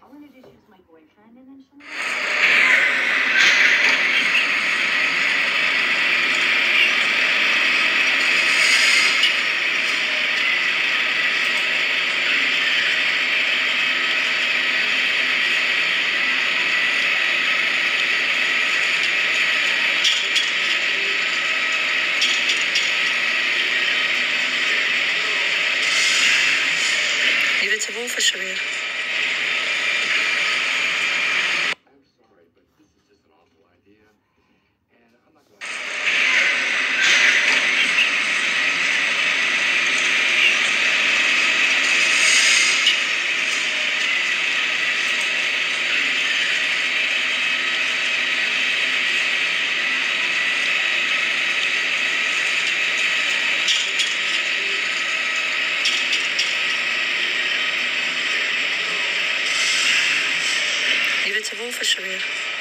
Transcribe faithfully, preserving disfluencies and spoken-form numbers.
I'll introduce you to my boyfriend, and then she'll. Je weet ze wolven weer. I'm sorry, but this is just an awful idea, and I'm not going Je weet ze wolven weer.